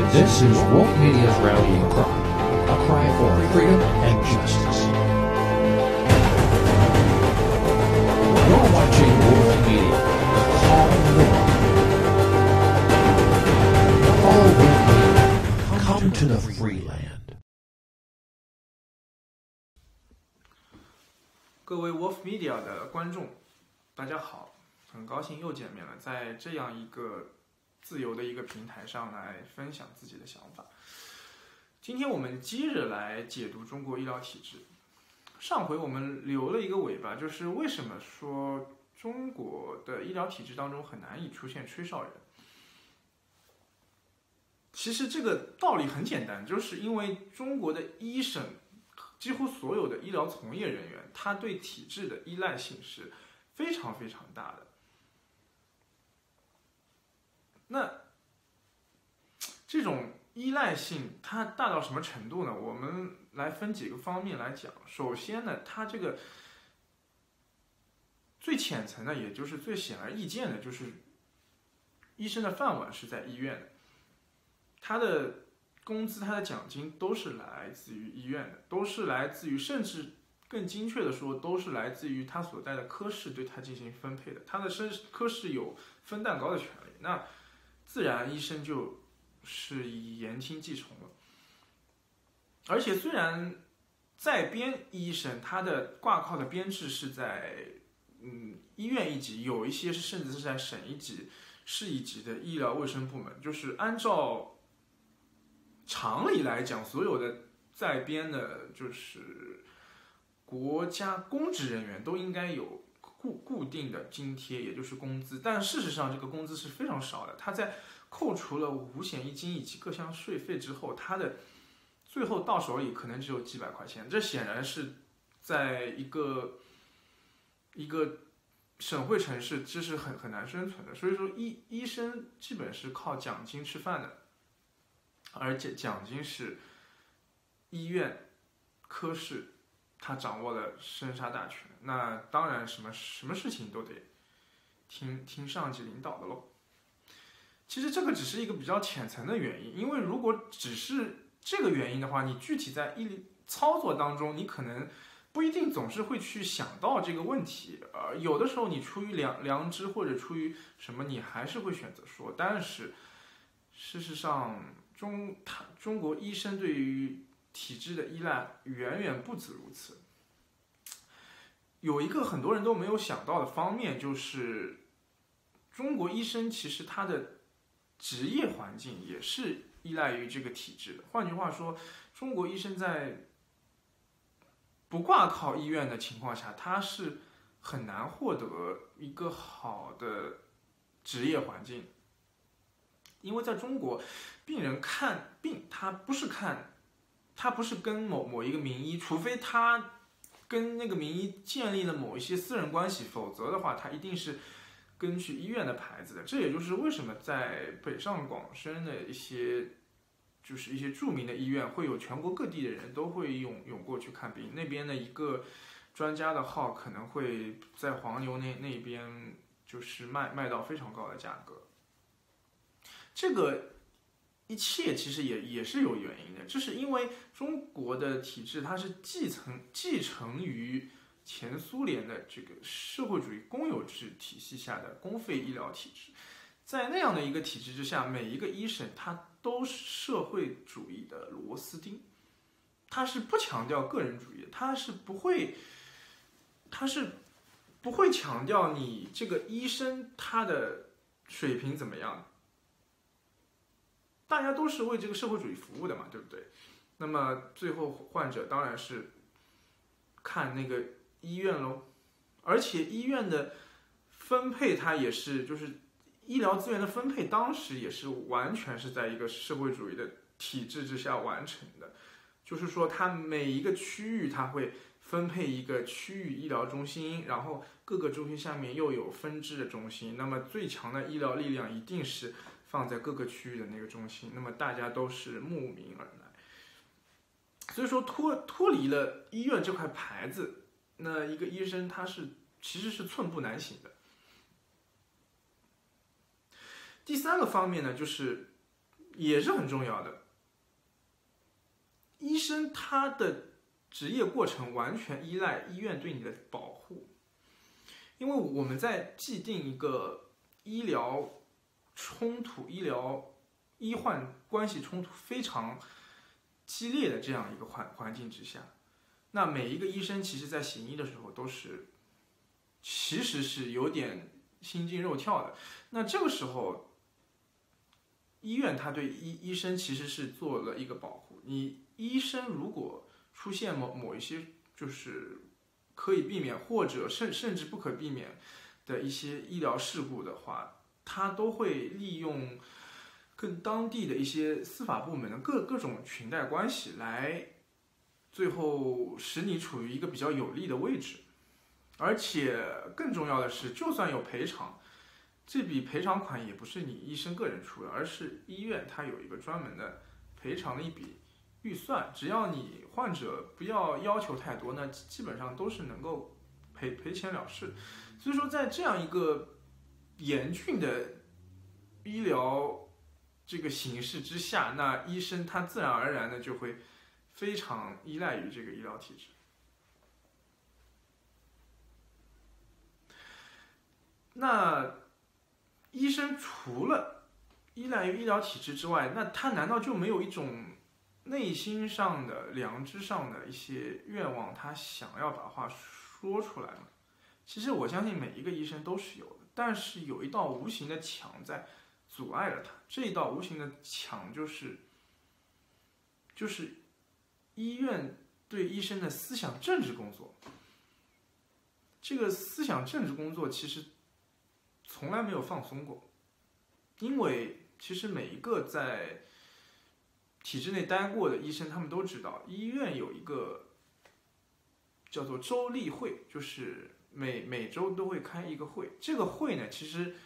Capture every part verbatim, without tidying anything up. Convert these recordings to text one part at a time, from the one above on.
This is Woke Media's rallying cry, a cry for freedom and justice. You're watching Woke Media, Call Woke. Call Woke Media, come to the free land. 各位 Wolf Media 的观众，大家好，很高兴又见面了，在这样一个自由的一个平台上来分享自己的想法。今天我们接着来解读中国医疗体制。上回我们留了一个尾巴，就是为什么说中国的医疗体制当中很难以出现吹哨人。其实这个道理很简单，就是因为中国的医生几乎所有的医疗从业人员，他对体制的依赖性是非常非常大的。那这种依赖性它大到什么程度呢？我们来分几个方面来讲。首先呢，它这个最浅层的，也就是最显而易见的，就是医生的饭碗是在医院的，他的工资、他的奖金都是来自于医院的，都是来自于，甚至更精确的说，都是来自于他所在的科室对他进行分配的。他的科室有分蛋糕的权利，那自然医生就是言听计从了。而且虽然在编医生他的挂靠的编制是在嗯医院一级，有一些是甚至是在省一级、市一级的医疗卫生部门，就是按照常理来讲，所有的在编的就是国家公职人员都应该有固固定的津贴，也就是工资。但事实上，这个工资是非常少的。他在扣除了五险一金以及各项税费之后，他的最后到手里可能只有几百块钱。这显然是在一个一个省会城市，这是很很难生存的。所以说医，医医生基本是靠奖金吃饭的，而且奖金是医院科室他掌握了生杀大权。那当然，什么什么事情都得听听上级领导的喽。其实这个只是一个比较浅层的原因，因为如果只是这个原因的话，你具体在医操作当中，你可能不一定总是会去想到这个问题。呃，有的时候你出于良良知或者出于什么，你还是会选择说。但是事实上，中他中国医生对于体制的依赖远远不止如此。有一个很多人都没有想到的方面，就是中国医生其实他的职业环境也是依赖于这个体制的。换句话说，中国医生在不挂靠医院的情况下，他是很难获得一个好的职业环境。因为在中国，病人看病，他不是看，他不是跟某某一个名医，除非他跟那个名医建立了某一些私人关系，否则的话，他一定是根据医院的牌子的。这也就是为什么在北上广深的一些，就是一些著名的医院，会有全国各地的人都会涌涌过去看病。那边的一个专家的号可能会在黄牛那那边就是卖卖到非常高的价格。这个一切其实也也是有原因的，这是因为中国的体制它是继承继承于前苏联的这个社会主义公有制体系下的公费医疗体制。在那样的一个体制之下，每一个医生他都是社会主义的螺丝钉，他是不强调个人主义的，他是不会，他是不会强调你这个医生他的水平怎么样。大家都是为这个社会主义服务的嘛，对不对？那么最后患者当然是看那个医院喽，而且医院的分配它也是，就是医疗资源的分配，当时也是完全是在一个社会主义的体制之下完成的。就是说，它每一个区域它会分配一个区域医疗中心，然后各个中心下面又有分支的中心。那么最强的医疗力量一定是放在各个区域的那个中心，那么大家都是慕名而来。所以说脱脱离了医院这块牌子，那一个医生他是其实是寸步难行的。第三个方面呢，就是也是很重要的。医生他的职业过程完全依赖医院对你的保护，因为我们在既定一个医疗冲突、医疗医患关系冲突非常激烈的这样一个环环境之下，那每一个医生其实在行医的时候都是，其实是有点心惊肉跳的。那这个时候，医院他对医医生其实是做了一个保护。你医生如果出现某某一些就是可以避免或者甚甚至不可避免的一些医疗事故的话，他都会利用跟当地的一些司法部门的各各种裙带关系来，最后使你处于一个比较有利的位置。而且更重要的是，就算有赔偿，这笔赔偿款也不是你医生个人出的，而是医院它有一个专门的赔偿的一笔预算，只要你患者不要要求太多，那基本上都是能够赔赔钱了事。所以说，在这样一个严峻的医疗这个形势之下，那医生他自然而然的就会非常依赖于这个医疗体制。那医生除了依赖于医疗体制之外，那他难道就没有一种内心上的、良知上的一些愿望，他想要把话说出来吗？其实我相信每一个医生都是有的，但是有一道无形的墙在阻碍了他。这一道无形的墙就是就是医院对医生的思想政治工作。这个思想政治工作其实从来没有放松过，因为其实每一个在体制内待过的医生，他们都知道，医院有一个叫做周例会，就是每每周都会开一个会。这个会呢，其实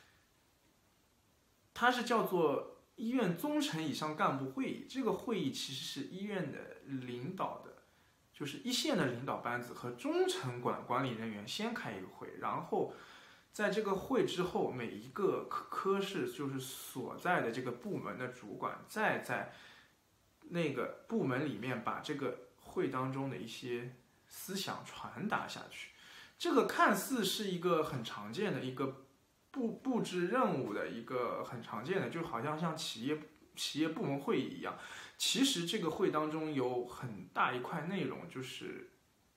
它是叫做医院中层以上干部会议。这个会议其实是医院的领导的，就是一线的领导班子和中层管管理人员先开一个会，然后在这个会之后，每一个科科室就是所在的这个部门的主管，再在那个部门里面把这个会当中的一些思想传达下去。这个看似是一个很常见的一个布布置任务的一个很常见的，就好像像企业企业部门会议一样。其实这个会当中有很大一块内容，就是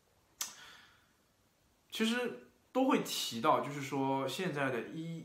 其实都会提到，就是说现在的医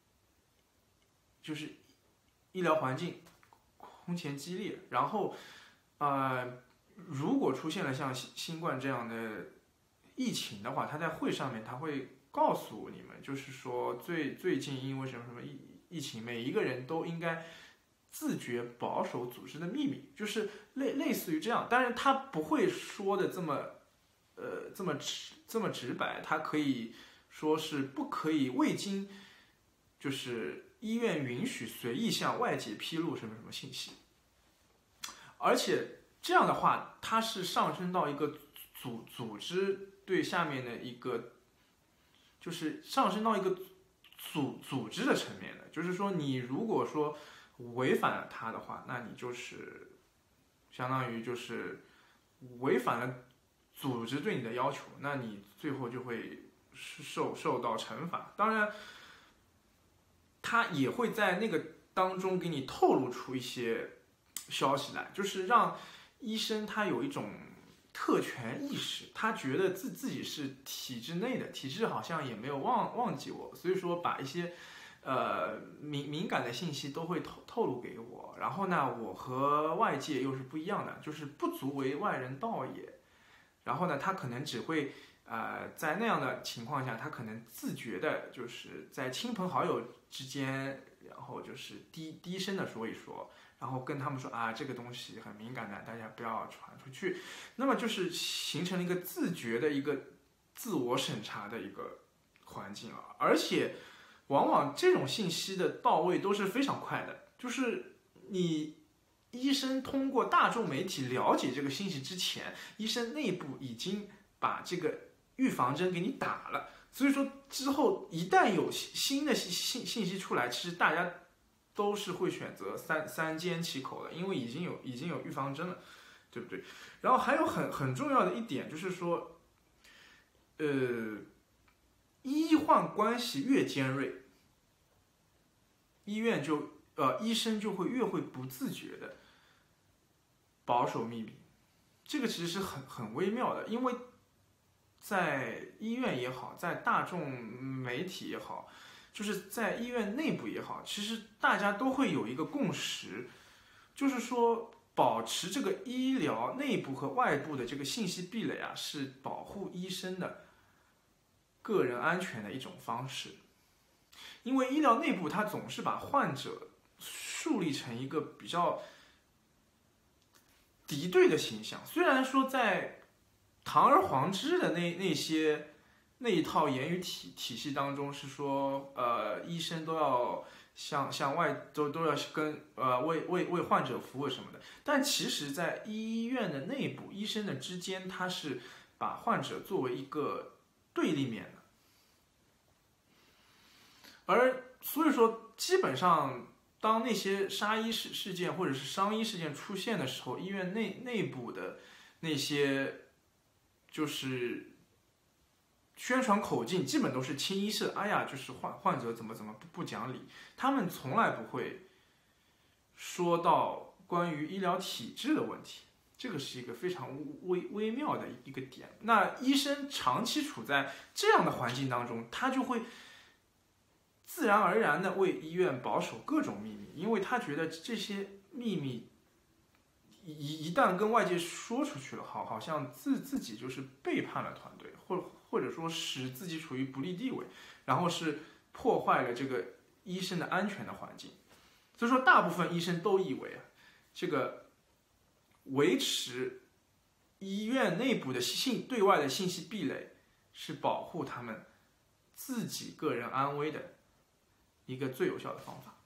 就是医疗环境空前激烈，然后呃，如果出现了像新新冠这样的疫情的话，他在会上面他会告诉你们，就是说最最近因为什么什么疫疫情，每一个人都应该自觉保守组织的秘密，就是类类似于这样。当然他不会说的这么呃这么直这么直白，他可以说是不可以未经就是医院允许随意向外界披露什么什么信息。而且这样的话，它是上升到一个组组织对下面的一个，就是上升到一个组组织的层面的。就是说，你如果说违反了它的话，那你就是相当于就是违反了组织对你的要求，那你最后就会受受到惩罚。当然，他也会在那个当中给你透露出一些消息来，就是让医生他有一种特权意识，他觉得自自己是体制内的，体制好像也没有忘忘记我，所以说把一些呃敏敏感的信息都会透透露给我。然后呢，我和外界又是不一样的，就是不足为外人道也。然后呢，他可能只会呃在那样的情况下，他可能自觉的就是在亲朋好友之间，然后就是低低声的说一说。然后跟他们说啊，这个东西很敏感的，大家不要传出去。那么就是形成了一个自觉的一个自我审查的一个环境啊。而且往往这种信息的到位都是非常快的，就是你医生通过大众媒体了解这个信息之前，医生内部已经把这个预防针给你打了。所以说之后一旦有新的信信息出来，其实大家都是会选择三三缄其口的，因为已经有已经有预防针了，对不对？然后还有很很重要的一点就是说，呃，医患关系越尖锐，医院就呃医生就会越会不自觉的保守秘密，这个其实是很很微妙的，因为在医院也好，在大众媒体也好，就是在医院内部也好，其实大家都会有一个共识，就是说保持这个医疗内部和外部的这个信息壁垒啊，是保护医生的个人安全的一种方式。因为医疗内部它总是把患者树立成一个比较敌对的形象，虽然说在堂而皇之的那那些那一套言语体体系当中是说，呃，医生都要向向外都都要跟呃为为为患者服务什么的，但其实，在医院的内部，医生的之间，他是把患者作为一个对立面的，而所以说，基本上当那些杀医事事件或者是伤医事件出现的时候，医院内内部的那些就是宣传口径基本都是清一色，哎呀，就是患患者怎么怎么不不讲理，他们从来不会说到关于医疗体制的问题，这个是一个非常微微妙的一个点。那医生长期处在这样的环境当中，他就会自然而然的为医院保守各种秘密，因为他觉得这些秘密一一旦跟外界说出去了，好，好像自自己就是背叛了团队，或或者说使自己处于不利地位，然后是破坏了这个医生的安全的环境。所以说，大部分医生都以为啊，这个维持医院内部的信对外的信息壁垒是保护他们自己个人安危的一个最有效的方法。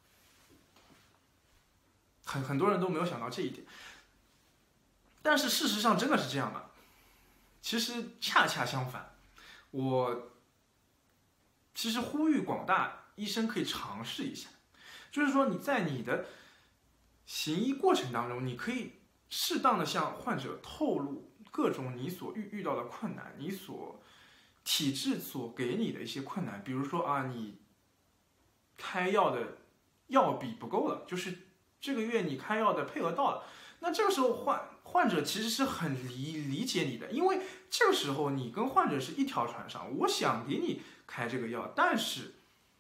很很多人都没有想到这一点。但是事实上真的是这样吗？其实恰恰相反，我其实呼吁广大医生可以尝试一下，就是说你在你的行医过程当中，你可以适当的向患者透露各种你所遇遇到的困难，你所体制所给你的一些困难，比如说啊，你开药的药笔不够了，就是这个月你开药的配额到了，那这个时候患患者其实是很理理解你的，因为这个时候你跟患者是一条船上，我想给你开这个药，但是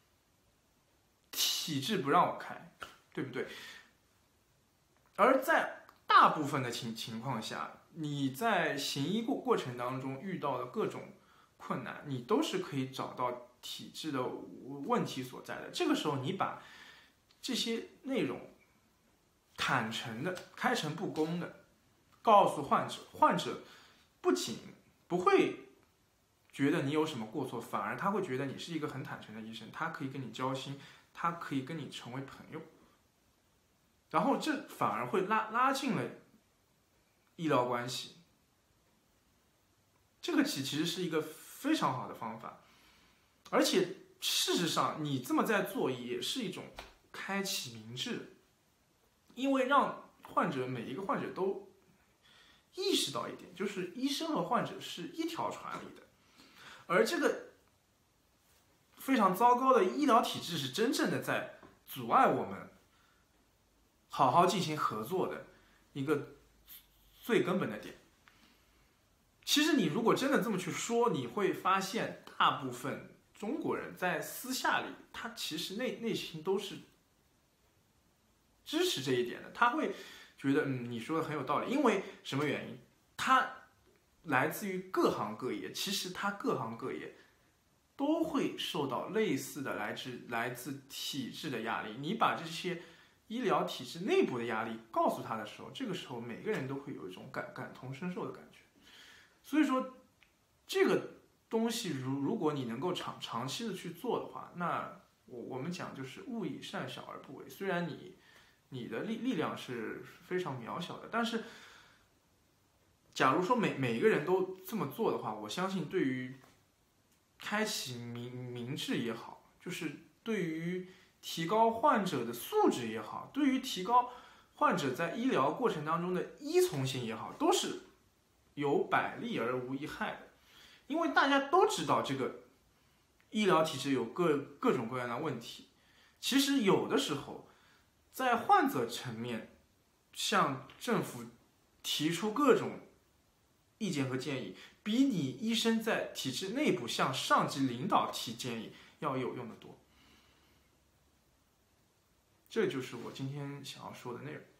体制不让我开，对不对？而在大部分的情情况下，你在行医过过程当中遇到的各种困难，你都是可以找到体制的问题所在的。这个时候，你把这些内容坦诚的、开诚布公的告诉患者，患者不仅不会觉得你有什么过错，反而他会觉得你是一个很坦诚的医生，他可以跟你交心，他可以跟你成为朋友，然后这反而会拉拉近了医疗关系。这个其实是一个非常好的方法，而且事实上你这么在做也是一种开启明智，因为让患者每一个患者都意识到一点，就是医生和患者是一条船里的，而这个非常糟糕的医疗体制是真正的在阻碍我们好好进行合作的一个最根本的点。其实你如果真的这么去说，你会发现大部分中国人在私下里，他其实内内心都是支持这一点的，他会觉得嗯你说的很有道理，因为什么原因？他来自于各行各业，其实他各行各业都会受到类似的来自来自体制的压力。你把这些医疗体制内部的压力告诉他的时候，这个时候每个人都会有一种感感同身受的感觉。所以说，这个东西如如果你能够长长期的去做的话，那我我们讲就是勿以善小而不为。虽然你你的力力量是非常渺小的，但是假如说每每个人都这么做的话，我相信对于开启明明智也好，就是对于提高患者的素质也好，对于提高患者在医疗过程当中的依从性也好，都是有百利而无一害的。因为大家都知道这个医疗体制有各各种各样的问题，其实有的时候在患者层面向政府提出各种意见和建议，比你医生在体制内部向上级领导提建议要有用的多。这就是我今天想要说的内容。